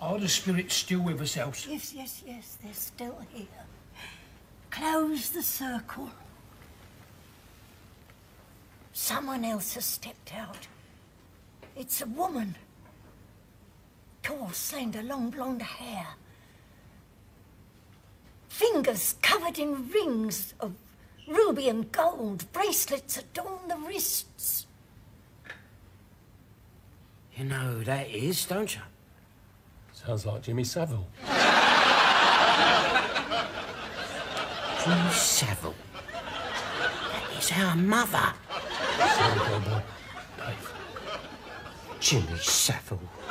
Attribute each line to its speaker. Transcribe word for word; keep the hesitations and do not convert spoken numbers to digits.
Speaker 1: Are the spirits still with us, Elsie?
Speaker 2: Yes, yes, yes, they're still here. Close the circle. Someone else has stepped out. It's a woman. Tall, slender, long blonde hair. Fingers covered in rings of ruby and gold. Bracelets adorn the wrists.
Speaker 3: You know who that is, don't you?
Speaker 4: Sounds like Jimmy Saville.
Speaker 3: Jimmy Saville? That is our mother.
Speaker 4: Sorry, girl boy. Dave.
Speaker 3: Jimmy Saville.